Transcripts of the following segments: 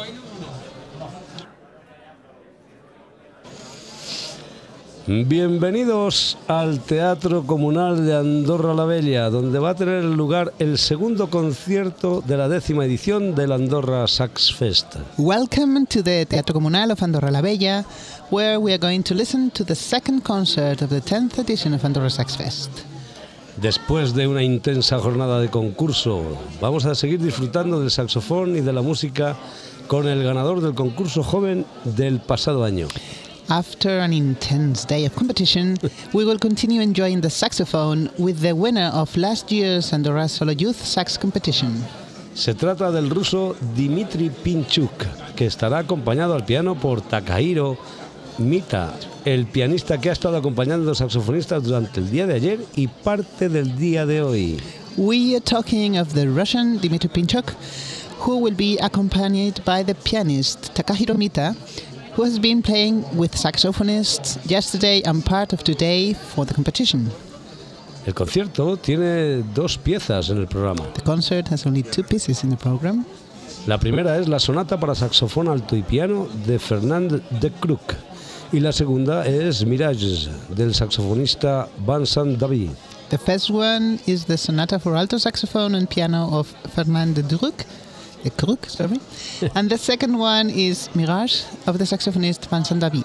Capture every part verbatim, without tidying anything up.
Bienvenidos al Teatro Comunal de Andorra la Vella, donde va a tener lugar el segundo concierto de la décima edición del Andorra Sax Fest. Welcome to the Teatro Comunal of Andorra la Vella, where we are going to listen to the second concert of the tenth edition of Andorra Sax Fest. Después de una intensa jornada de concurso, vamos a seguir disfrutando del saxofón y de la música con el ganador del concurso joven del pasado año. After an intense day of competition, we will continue enjoying the saxophone with the winner of last year's Andorra Solo Youth Sax Competition. Se trata del ruso Dmitry Pinchuk, que estará acompañado al piano por Takahiro Mita, el pianista que ha estado acompañando a los saxofonistas durante el día de ayer y parte del día de hoy. We are talking of the Russian Dmitry Pinchuk, who will be accompanied by the pianist Takahiro Mita, who has been playing with saxophonists yesterday and part of today for the competition. El concierto tiene dos piezas en el programa. The concert has only two pieces in the program. La primera es la sonata para saxofón alto y piano de Fernand de Kruk y la segunda es Mirages del saxofonista Vincent Davy. The first one is the sonata for alto saxophone and piano of Fernand de Kruk. The Kruk, sorry. And the second one is Mirage of the saxophonist Vincent Davy.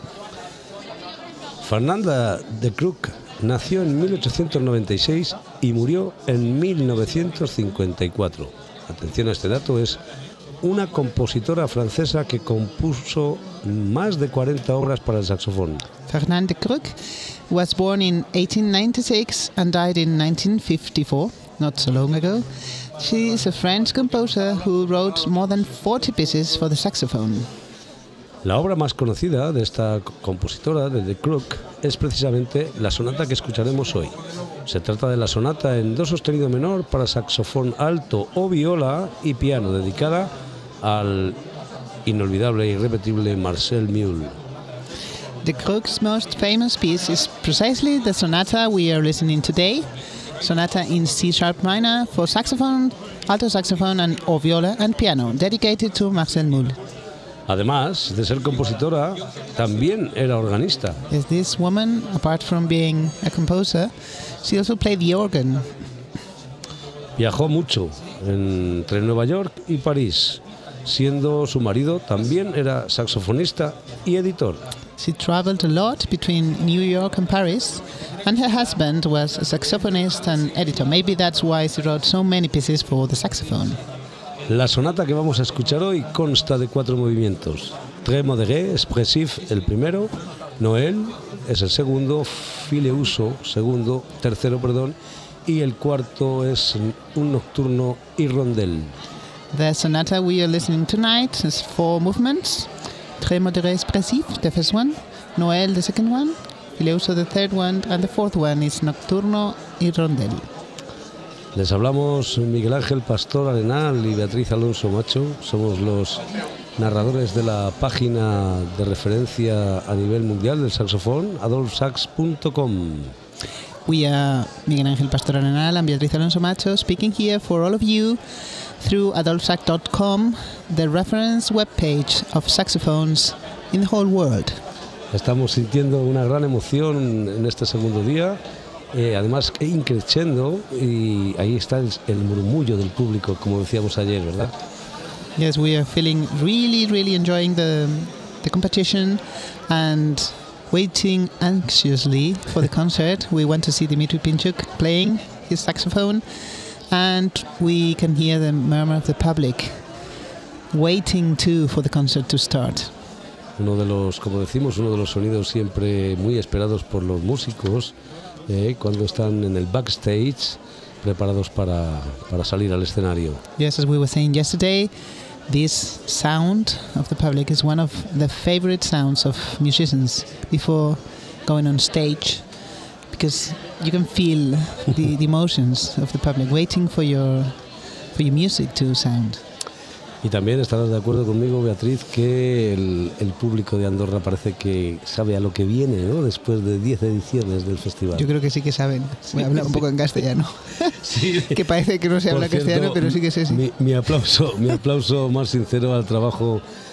Fernanda de Kruk nació en mil ochocientos noventa y seis y murió en mil novecientos cincuenta y cuatro. Atención a este dato, es una compositora francesa que compuso más de cuarenta obras para el saxofón. Fernand de Kruk was born in eighteen ninety-six and died in nineteen fifty-four, not so long ago. She is a French composer who wrote more than forty pieces for the saxophone. La obra más conocida de esta compositora, de de Kruk, es precisamente la sonata que escucharemos hoy. Se trata de la sonata en do sostenido menor para saxofón alto o viola y piano, dedicada al inolvidable e irrepetible Marcel Mule. De Kruk's most famous piece is precisely the sonata we are listening today, sonata in C sharp minor for saxophone, alto saxophone and or viola and piano, dedicated to Marcel Mule. Además de ser compositora, también era organista. Yes, this woman, apart from being a composer, she also played the organ. Viajó mucho entre Nueva York y París, siendo su marido también era saxofonista y editor. She traveled a lot between New York and Paris, and her husband was a saxophonist and editor. Maybe that's why she wrote so many pieces for the saxophone. La sonata que vamos a escuchar hoy consta de cuatro movimientos. Très modéré, expressif, el primero, Noël es el segundo, Fileuso, segundo, tercero, perdón, y el cuarto es un nocturno y rondel. The sonata we are listening tonight has four movements. Très modéré, expressif, the first one, Noël, the second one, Fileuso, the third one, and the fourth one is nocturno y rondel. Les hablamos Miguel Ángel Pastor Arenal y Beatriz Alonso Macho. Somos los narradores de la página de referencia a nivel mundial del saxofón, adolf sax punto com. We are Miguel Ángel Pastor Arenal and Beatriz Alonso Macho speaking here for all of you through adolf sax dot com, the reference webpage of saxophones in the whole world. Estamos sintiendo una gran emoción en este segundo día. Eh, además, increciendo, y ahí está el, el murmullo del público, como decíamos ayer, ¿verdad? Yes, we are feeling really, really enjoying the, the competition and waiting anxiously for the concert. We want to see Dmitry Pinchuk playing his saxophone, and we can hear the murmur of the public waiting too for the concert to start. Uno de los, como decimos, uno de los sonidos siempre muy esperados por los músicos, Eh, cuando están en el backstage preparados para, para salir al escenario. Yes, as we were saying yesterday, this sound of the public is one of the favorite sounds of musicians before going on stage, because you can feel the, the emotions of the public waiting for your for your music to sound. Y también estarás de acuerdo conmigo, Beatriz, que el, el público de Andorra parece que sabe a lo que viene, ¿no? Después de diez ediciones del festival. Yo creo que sí que saben. Voy a hablar un poco en castellano. Sí. Que parece que no se habla Por cierto, castellano, pero sí que sé. Sí. Mi, mi aplauso, mi aplauso más sincero al trabajo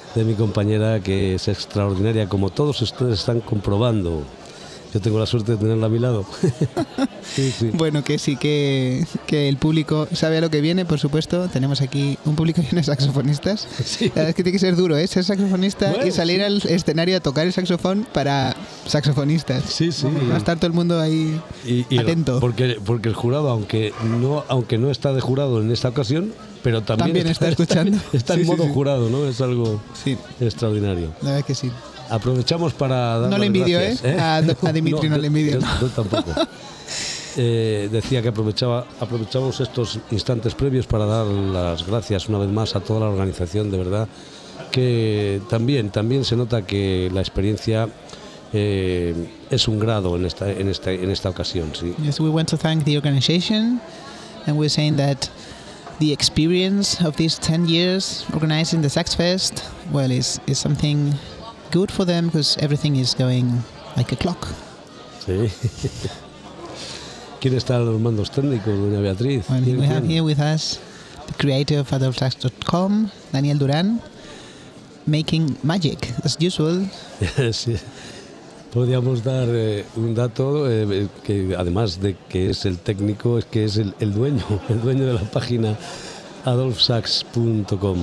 de mi compañera, que es extraordinaria, como todos ustedes están comprobando. Yo tengo la suerte de tenerla a mi lado. Sí, sí. Bueno, que sí, que, que el público sabe a lo que viene, por supuesto. Tenemos aquí un público lleno de saxofonistas. Sí. La verdad es que tiene que ser duro, ¿eh? Ser saxofonista Bueno, y salir sí. al escenario a tocar el saxofón para saxofonistas. Sí, sí. Va a estar todo el mundo ahí Y, y atento. Porque, porque el jurado, aunque no, aunque no está de jurado en esta ocasión, pero también, También está escuchando. Está, está Sí, en sí, modo sí. jurado, ¿no? Es algo Sí, extraordinario. la verdad que sí. Aprovechamos para dar No le las envidio, gracias, ¿eh? A- a Dimitri no le envidio. Yo, yo tampoco. Eh, decía que aprovechaba, aprovechamos estos instantes previos para dar las gracias una vez más a toda la organización, de verdad, que también, también se nota que la experiencia eh, es un grado en esta, en esta, en esta ocasión, sí. Yes, we want to thank the organization, and we're saying that the experience of these ten years organizing the Sax Fest, well, is, is something good for them because everything is going like a clock. Sí. ¿Quién está a los mandos técnicos, doña Beatriz? Well, ¿Quién- we have quién? here with us the creator of adolf sax dot com, Daniel Duran, making magic as usual. Sí. Podríamos dar eh, un dato eh, que además de que es el técnico, es que es el, el dueño, el dueño de la página adolf sax punto com.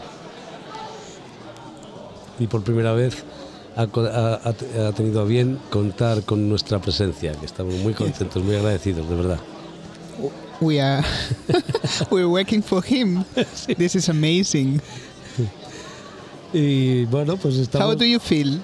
Y por primera vez ha, co- ha- ha- ha tenido a bien contar con nuestra presencia, que estamos muy contentos, muy agradecidos, de verdad. We are we're working for him. This is amazing. Y bueno, pues estamos... How do you feel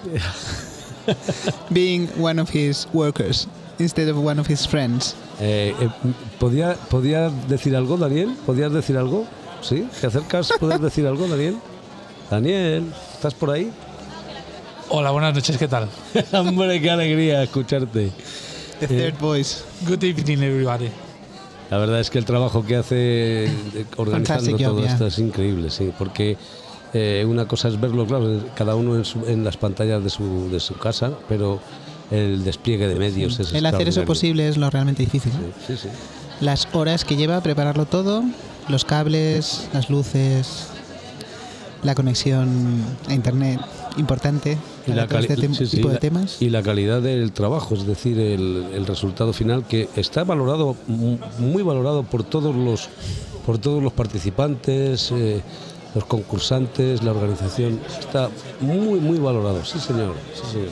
being one of his workers instead of one of his friends? Eh, eh, ¿podía, ¿Podía decir algo, Daniel? ¿Podías decir algo? ¿Sí? ¿Te acercas? ¿Puedes decir algo, Daniel? Daniel, ¿estás por ahí? Hola, buenas noches, ¿qué tal? Hombre, qué alegría escucharte. The third voice. Good evening, everybody. La verdad es que el trabajo que hace eh, organizando Fantastic job, todo yeah. esto es increíble, sí, porque eh, una cosa es verlo, claro, cada uno en, su- en las pantallas de su, de su casa, pero el despliegue de medios es El hacer eso extraordinario. posible es lo realmente difícil, ¿no? Sí, sí, sí. Las horas que lleva prepararlo todo, los cables, las luces, la conexión a internet, importante Y para la, todo cali- este tem- sí, sí, tipo de la- temas. y la calidad del trabajo, es decir, el, el resultado final que está valorado, mu- muy valorado por todos los, por todos los participantes, eh, los concursantes, la organización, está muy, muy valorado, sí señor, sí señor.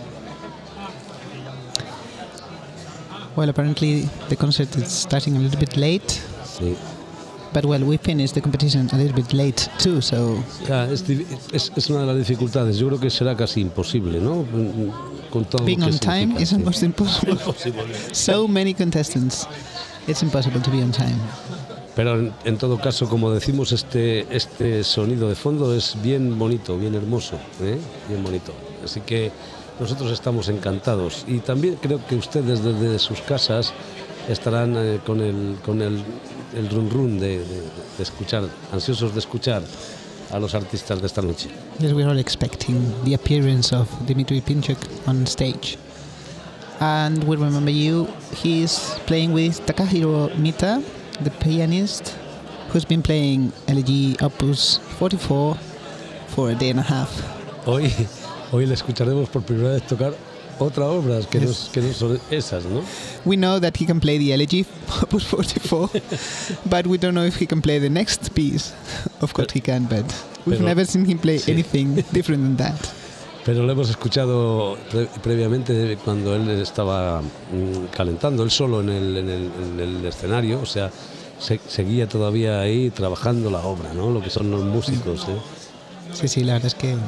Well, apparently the concert is starting a little bit late, Sí. but well, we finished the competition a little bit late too, so Ya, es, di- es- es una de las dificultades, yo creo que será casi imposible, ¿no? Con todo being lo que on time significa, is sí. almost impossible. Imposible. So many contestants, it's impossible to be on time. Pero en, en todo caso, como decimos, este, este sonido de fondo es bien bonito, bien hermoso, ¿eh? Bien bonito. Así que nosotros estamos encantados y también creo que ustedes desde sus casas estarán eh, con el con el, el run run de, de- de escuchar, ansiosos de escuchar a los artistas de esta noche. Yes, we're all expecting the appearance of Dmitry Pinchuk on stage. And we remember you, he's playing with Takahiro Mita, the pianist, who's been playing L G Opus forty-four for a day and a half. Hoy, hoy le escucharemos por primera vez tocar otra obra que, no, es- que no son esas, ¿no? We know that he can play the L G Opus forty-four, but we don't know if he can play the next piece. Of course he can, but we've Pero- never seen him play sí. anything different than that. Pero lo hemos escuchado pre- previamente cuando él estaba mm, calentando, él solo en el, en el, en el escenario, o sea, se- seguía todavía ahí trabajando la obra, ¿no? Lo que son los músicos, ¿eh? Sí, sí, la verdad es que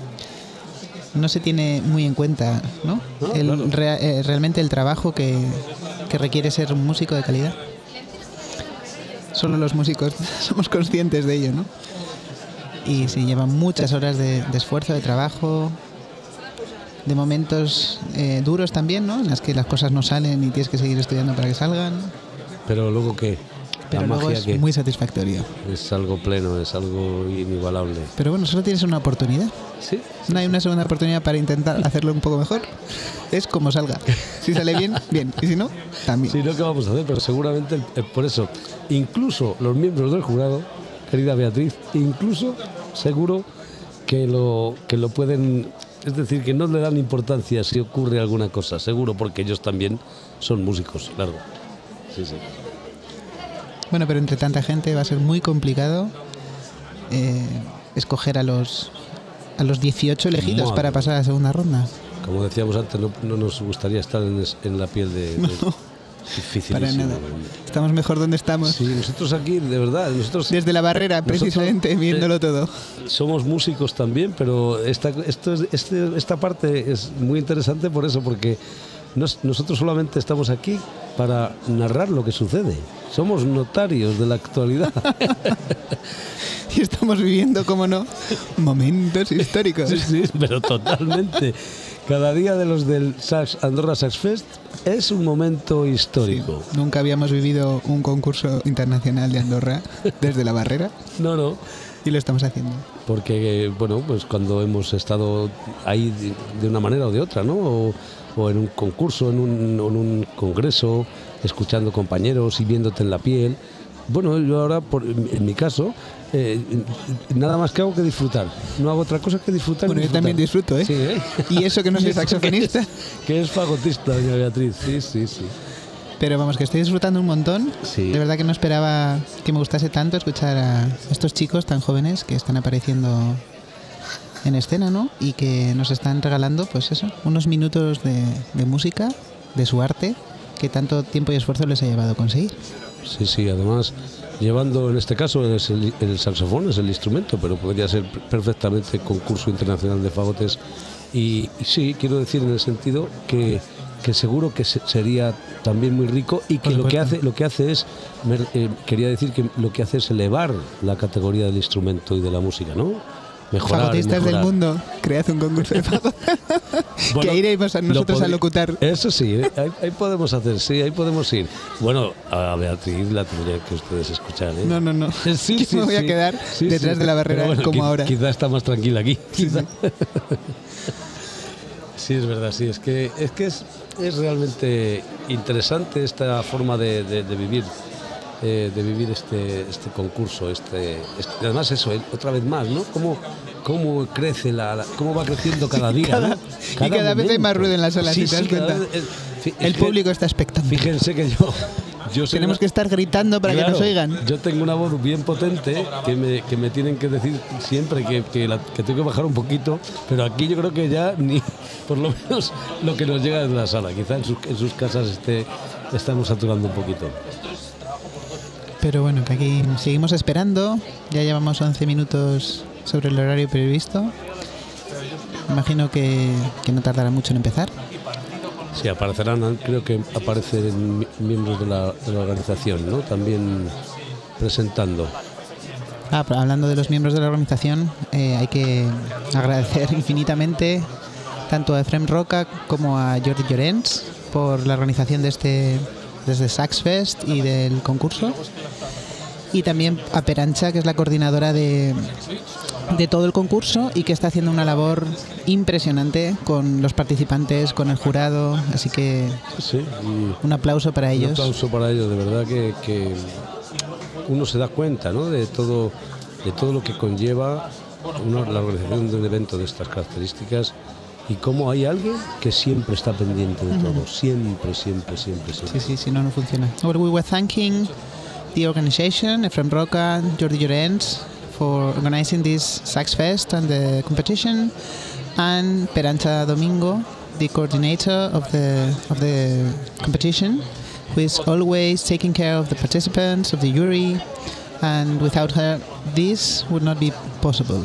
no se tiene muy en cuenta, ¿no? No, el, claro. rea- eh, realmente el trabajo que, que requiere ser un músico de calidad. Solo los músicos somos conscientes de ello, ¿no? Y sí, llevan muchas horas de, de esfuerzo, de trabajo, de momentos eh, duros también, ¿no? En las que las cosas no salen y tienes que seguir estudiando para que salgan. Pero luego qué, Pero la luego magia es que muy satisfactorio. es algo pleno, es algo inigualable. Pero bueno, solo tienes una oportunidad. Sí, No hay una segunda oportunidad para intentar hacerlo un poco mejor. Es como salga. Si sale bien, bien. Y si no, también. sí, no qué vamos a hacer, pero seguramente eh, por eso, incluso los miembros del jurado, querida Beatriz, incluso seguro que lo, que lo pueden... Es decir, que no le dan importancia si ocurre alguna cosa, seguro, porque ellos también son músicos, claro. Sí, sí. Bueno, pero entre tanta gente va a ser muy complicado eh, escoger a los a los dieciocho elegidos Madre. para pasar a la segunda ronda. Como decíamos antes, no, no nos gustaría estar en, es- en la piel de... de No, dificilísimo. para nada. Estamos mejor donde estamos. Sí, nosotros aquí, de verdad, nosotros Desde la barrera, Nosotros, precisamente, eh, viéndolo todo. somos músicos también, pero esta, esto es, este, esta parte es muy interesante por eso, porque nos- nosotros solamente estamos aquí para narrar lo que sucede. Somos notarios de la actualidad. Y estamos viviendo, como no, momentos históricos. Sí, sí, pero totalmente. Cada día de los del Sax, Andorra Sax Fest es un momento histórico. Nunca habíamos vivido un concurso internacional de Andorra desde la barrera No, no. y lo estamos haciendo. Porque, bueno, pues cuando hemos estado ahí de, de una manera o de otra, ¿no? O, o en un concurso, en un, o en un congreso, escuchando compañeros y viéndote en la piel. Bueno, yo ahora, por, en mi caso, eh, nada más que hago que disfrutar. No hago otra cosa que disfrutar. Bueno, y yo también disfrutar. disfruto, ¿eh? Sí, ¿eh? Y eso que no soy Y eso saxofonista. Que es, que es fagotista, doña Beatriz. Sí, sí, sí. Pero vamos, que estoy disfrutando un montón. Sí. De verdad que no esperaba que me gustase tanto escuchar a estos chicos tan jóvenes que están apareciendo en escena, ¿no? Y que nos están regalando, pues eso, unos minutos de, de música, de su arte, que tanto tiempo y esfuerzo les ha llevado a conseguir. Sí, sí, además, llevando en este caso es el, el saxofón, es el instrumento, pero podría ser perfectamente concurso internacional de fagotes. Y, y sí, quiero decir en el sentido que, que seguro que se- sería también muy rico y que Por lo que supuesto. hace lo que hace es, me- eh, quería decir que lo que hace es elevar la categoría del instrumento y de la música, ¿no? Mejorar, y Fagotistas del mejorar. mundo, cread un concurso de fagot. Bueno, que ahí iremos a lo nosotros a podri- locutar. Eso sí, ¿eh? ahí, ahí podemos hacer, sí, ahí podemos ir. Bueno, a Beatriz la tendrían que ustedes escuchar, ¿eh? No, no, no. Sí, Yo sí, me voy a sí. quedar Sí, detrás sí. de la barrera, Pero bueno, como qui- ahora. Quizá está más tranquila aquí. Sí, quizá. sí. Sí, es verdad, sí. Es que es, que es, es realmente interesante esta forma de, de- de vivir. eh, de vivir este, este concurso, este, este- además eso, eh, otra vez más, ¿no? Cómo, cómo crece la, la- cómo va creciendo cada día, cada- ¿no? y cada vez hay más ruido en la sala, Sí, si te das sí, cada cuenta. vez- eh, fi- El fíjense- público está expectante. Fíjense que yo, yo soy Tenemos una- que estar gritando para que Claro, nos oigan. Yo tengo una voz bien potente que me, que me tienen que decir siempre que, que, la- que tengo que bajar un poquito, pero aquí yo creo que ya ni, por lo menos lo que nos llega desde la sala, quizá en sus, en sus casas esté, estamos saturando un poquito. Pero bueno, que aquí seguimos esperando. Ya llevamos once minutos sobre el horario previsto. Imagino que, que no tardará mucho en empezar. Sí, aparecerán, creo que aparecen mi- miembros de la, de la organización, ¿no? También presentando. Ah, pero hablando de los miembros de la organización, eh, hay que agradecer infinitamente tanto a Efrem Roca como a Jordi Llorens por la organización de este desde Saxfest y del concurso, y también a Perancha, que es la coordinadora de, de todo el concurso y que está haciendo una labor impresionante con los participantes, con el jurado, así que Sí, y un aplauso para un ellos. aplauso para ellos, de verdad que, que uno se da cuenta, ¿no? de todo de todo lo que conlleva una- la organización de un evento de estas características y cómo hay alguien que siempre está pendiente de todo, siempre, siempre, siempre, siempre. Sí, sí, si no, no funciona. Well, we were thanking the organization, Efrem Roca, Jordi Llorens, for organizing this Sax Fest and the competition, and Perancha Domingo, the coordinator of the of the competition, who is always taking care of the participants, of the jury, and without her, this would not be possible.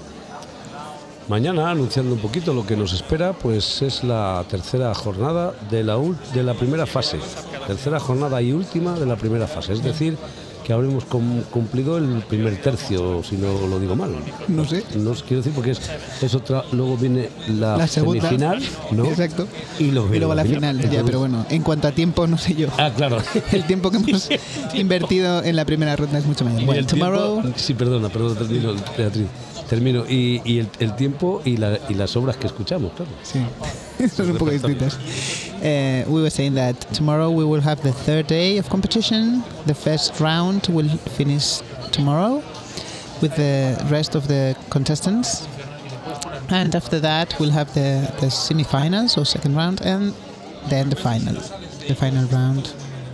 Mañana, anunciando un poquito lo que nos espera, pues es la tercera jornada de la, ul- de la primera fase. Tercera jornada y última de la primera fase. Es decir, que habremos cum- cumplido el primer tercio, si no lo digo mal. No sé. No os quiero decir porque es, es otra. Luego viene la, La segunda. semifinal, ¿no? Exacto. Y luego, Y viene luego la final. Ya, Entonces- pero bueno, en cuanto a tiempo, no sé yo. Ah, claro. El tiempo que hemos invertido en la primera ronda es mucho mayor. Y Bueno, el tomorrow, tiempo- sí, perdona, perdona, termino, Beatriz. Termino. Y, y el, el tiempo y, la, y las obras que escuchamos, claro. sí, son un poco distintas. Uh, we were saying that tomorrow we will have the third day of competition. The first round will finish tomorrow with the rest of the contestants And after that, we'll have the, the semi-finals or second round, and then the final, the final round.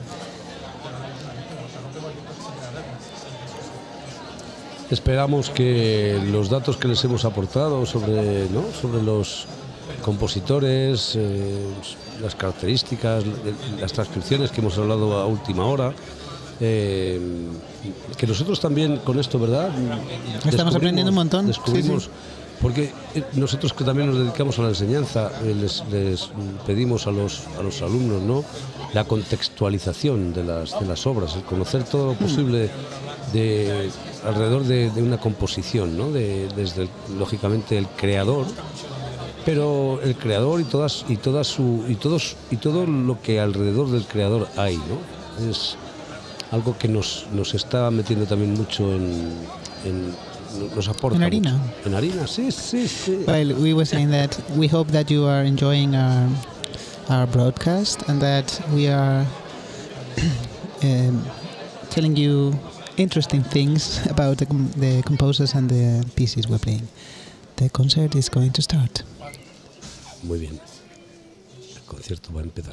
Esperamos que los datos que les hemos aportado sobre, ¿no? sobre los compositores, eh, las características, las transcripciones que hemos hablado a última hora, eh, que nosotros también con esto, ¿verdad? Estamos aprendiendo un montón. Descubrimos, sí, sí. Porque nosotros que también nos dedicamos a la enseñanza, eh, les, les pedimos a los, a los alumnos, ¿no? La contextualización de las, de las obras, el conocer todo lo posible de, alrededor de, de una composición, ¿no? De, desde, lógicamente, el creador, pero el creador y todas y todas su y todos y todo lo que alrededor del creador hay, ¿no? Es algo que nos, nos está metiendo también mucho en, en nos aporta en harina. Mucho. En harina, sí, sí, sí. Well, we were saying that we hope that you are enjoying our our broadcast and that we are um, telling you interesting things about the, the composers and the pieces we're playing. The concert is going to start. Muy bien. El concierto va a empezar.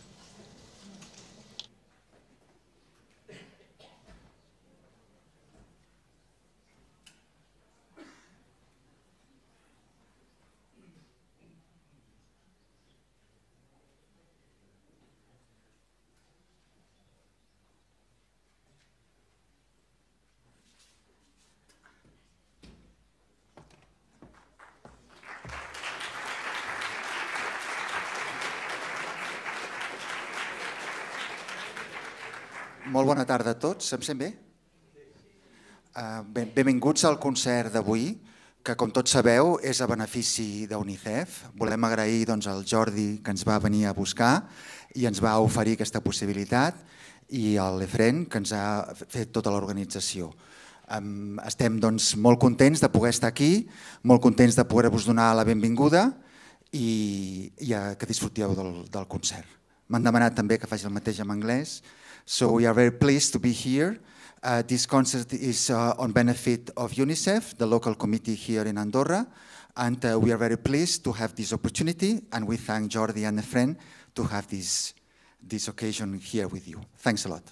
Molt bona tarda a tots, em sent bé? Uh, ben, benvinguts al concert d'avui, que com tots sabeu és a benefici d'UNICEF. Volem agrair doncs, al Jordi que ens va venir a buscar i ens va oferir aquesta possibilitat, i a l'Efren que ens ha fet tota l'organització. Um, estem doncs, molt contents de poder estar aquí, molt contents de poder-vos donar la benvinguda i, i a, que disfruteu del, del concert. M'han demanat també que faci el mateix en anglès. So we are very pleased to be here. Uh, this concert is uh, on benefit of UNICEF, the local committee here in Andorra, and uh, we are very pleased to have this opportunity, and we thank Jordi and Efren to have this, this occasion here with you. Thanks a lot.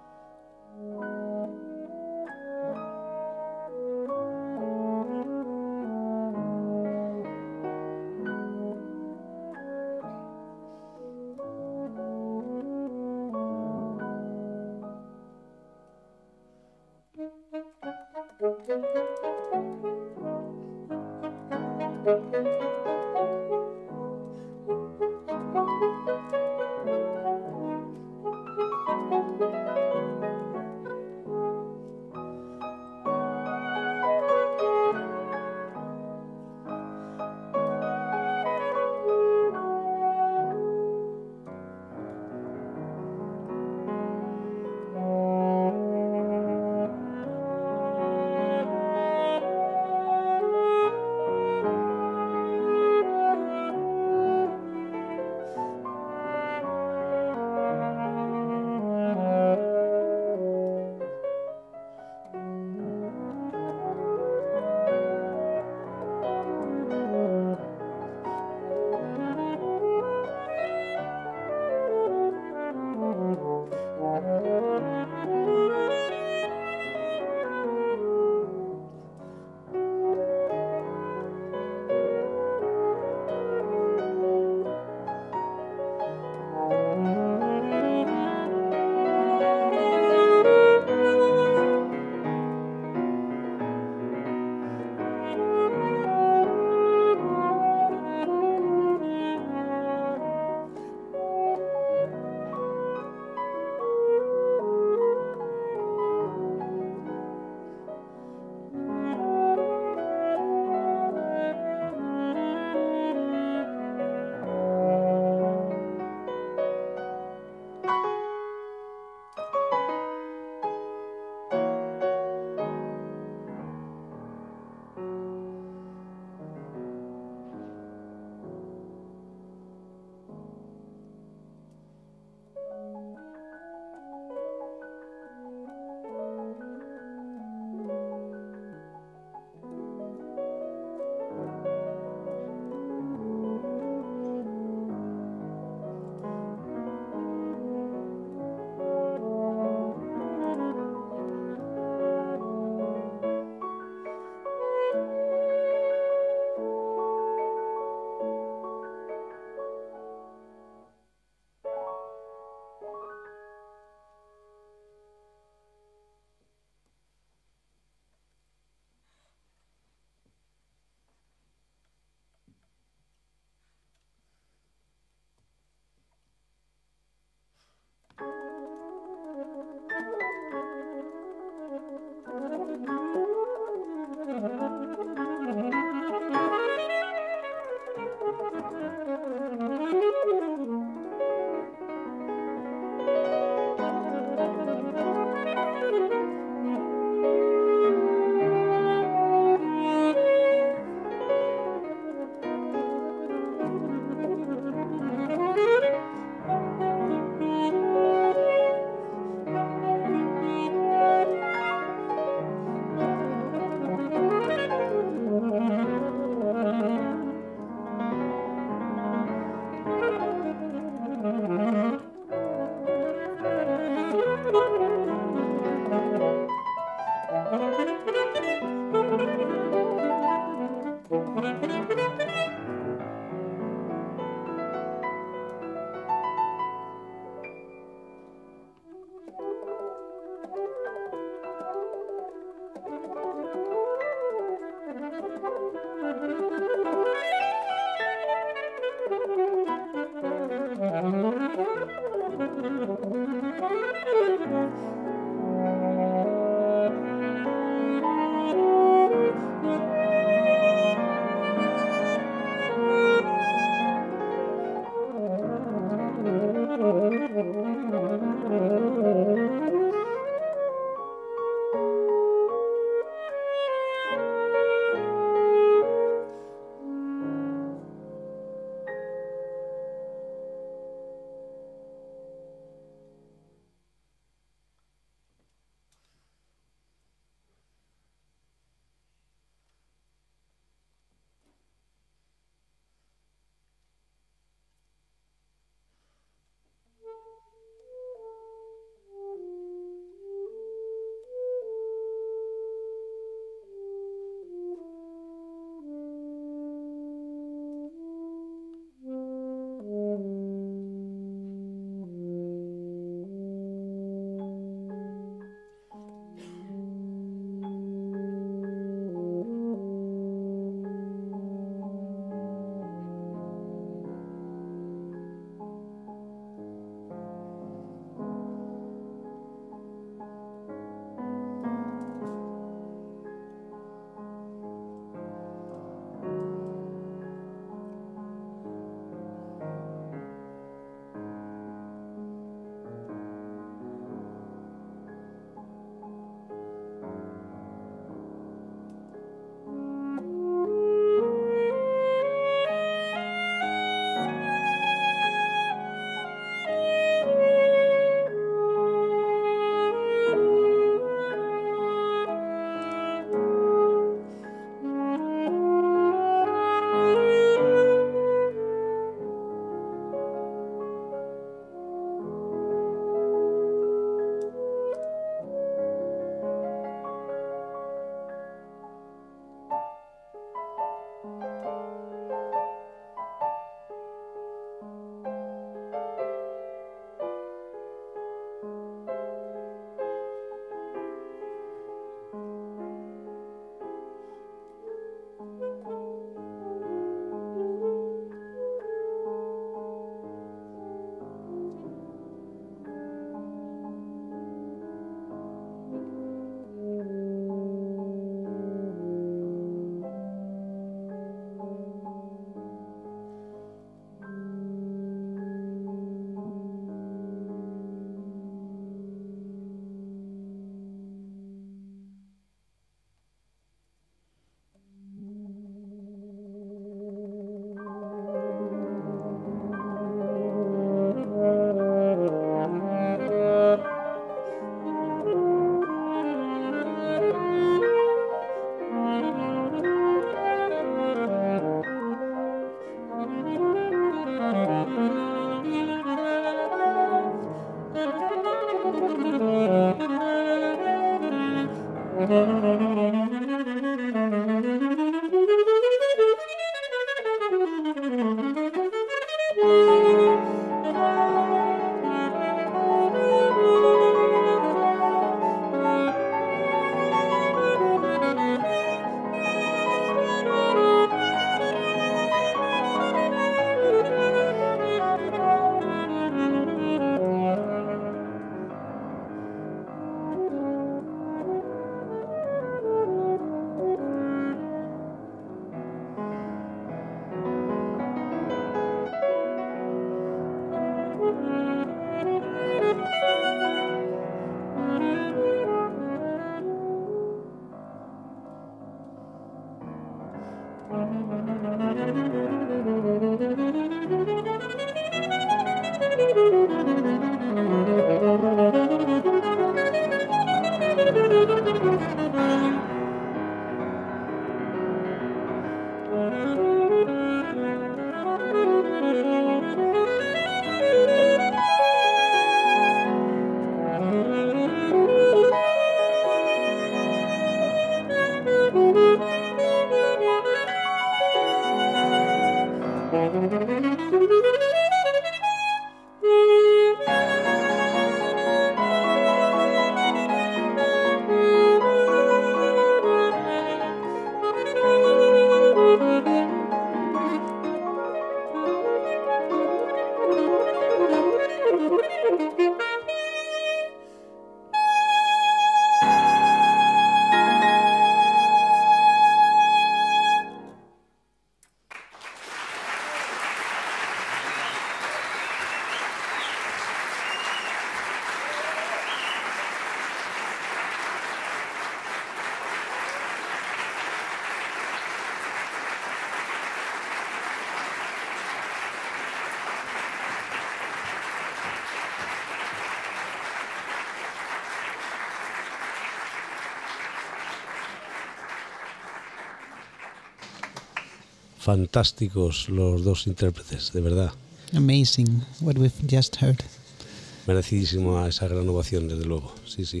Fantásticos los dos intérpretes, de verdad. Amazing what we've just heard. Merecidísima esa gran ovación, desde luego. Sí, sí.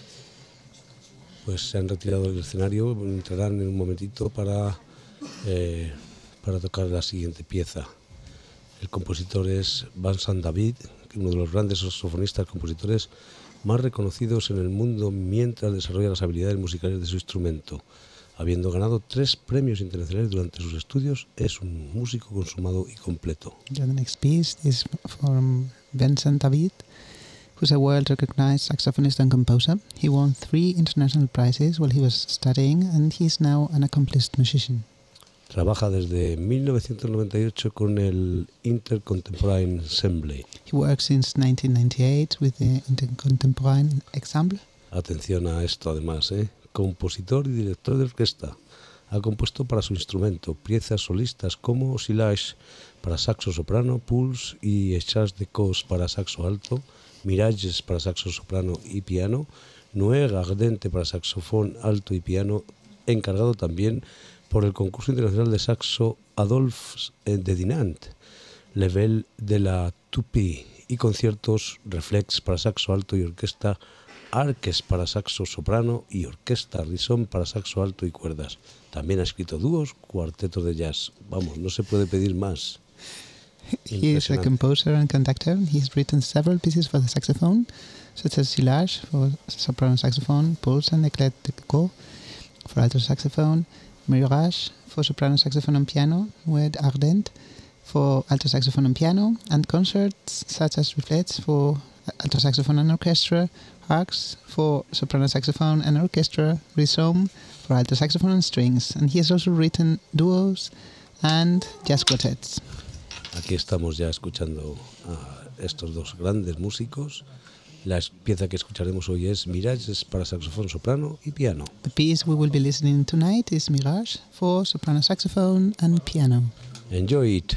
Pues se han retirado del escenario, entrarán en un momentito para, eh, para tocar la siguiente pieza. El compositor es Vincent David, uno de los grandes saxofonistas compositores más reconocidos en el mundo mientras desarrolla las habilidades musicales de su instrumento. Habiendo ganado tres premios internacionales durante sus estudios, es un músico consumado y completo. The next piece is from Vincent David, who's a world-recognized saxophonist and composer. He won three international prizes while he was studying, and he is now an accomplished musician. Trabaja desde mil novecientos noventa y ocho con el Intercontemporain Ensemble. He works since nineteen ninety-eight with the Intercontemporain Ensemble. Atención a esto además, ¿eh? Compositor y director de orquesta. Ha compuesto para su instrumento piezas solistas como Silage para saxo soprano, Pulse y Echas de Cos para saxo alto, Mirages para saxo soprano y piano, Nuega Ardente para saxofón alto y piano, encargado también por el concurso internacional de saxo Adolphe de Dinant, Level de la Tupi, y conciertos Reflex para saxo alto y orquesta, Arques para saxo soprano y orquesta Rison para saxo alto y cuerdas. También ha escrito dúos, cuartetos de jazz. Vamos, no se puede pedir más. He is a composer and conductor. He has written several pieces for the saxophone, such as Silage for soprano saxophone, Pulse and Eclat de Coq for alto saxophone, Mirage for soprano saxophone and piano, Nued Ardent for alto saxophone and piano, and concerts such as Reflex for alto saxophone and orchestra, Arcs for soprano saxophone and orchestra, Rhizome for alto saxophone and strings, and he has also written duos and jazz quartets. Aquí estamos ya escuchando a estos dos grandes músicos. La pieza que escucharemos hoy es Mirages para saxofón soprano y piano. The piece we will be listening tonight is Mirage for soprano saxophone and piano. Enjoy it.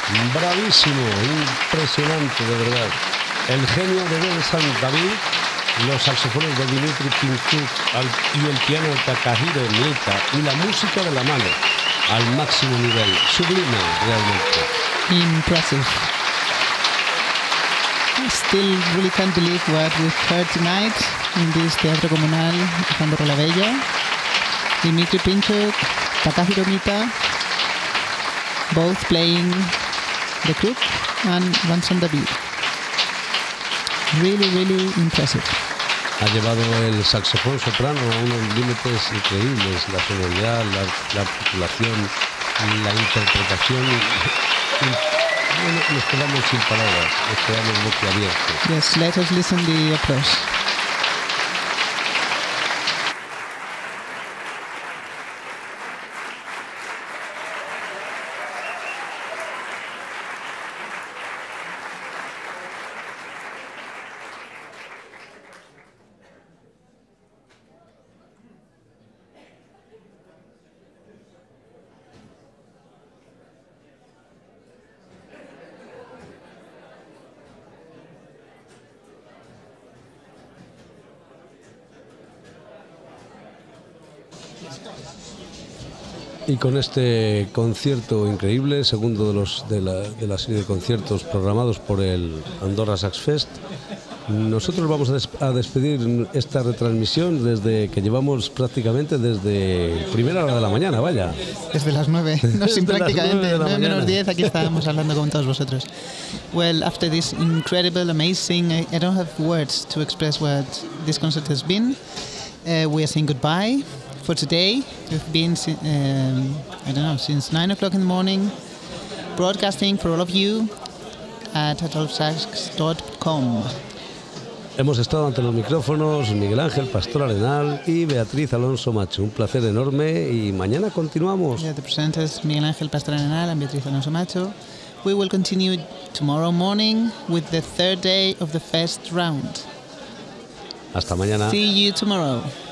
Bravísimo, impresionante, de verdad. El genio de Ben San David, los saxofones de Dmitry Pinchuk y el piano de Takahiro Niita y la música de la mano al máximo nivel, sublime realmente. Impressive. I still really can't believe what we've heard tonight in this Teatro Comunal Juan Borrola Bella. Dmitry Pinchuk, Takahiro Niita, both playing the Crook and Vincent David. Really, really impressive. Ha llevado el saxofón soprano a unos límites increíbles, la sonoridad, la, la articulación, la interpretación. Bueno, nos quedamos sin palabras, nos quedamos boquiabiertos. Yes, let us listen to the applause. Y con este concierto increíble, segundo de, los, de, la, de la serie de conciertos programados por el Andorra Sax Fest, nosotros vamos a, des a despedir esta retransmisión desde que llevamos prácticamente desde primera hora de la mañana, vaya. Desde las nueve, no, sin prácticamente, nueve menos diez, aquí estábamos hablando con todos vosotros. Well, after this incredible, amazing, I, I don't have words to express what this concert has been. Uh, we are saying goodbye for today. We've been, um, I don't know, since nine o'clock in the morning, broadcasting for all of you at adolf sax dot com. Hemos estado ante los micrófonos Miguel Ángel Pastor Arenal y Beatriz Alonso Macho. Un placer enorme y mañana continuamos. Yeah, the presenters Miguel Ángel Pastor Arenal and Beatriz Alonso Macho. We will continue tomorrow morning with the third day of the first round. Hasta mañana. See you tomorrow.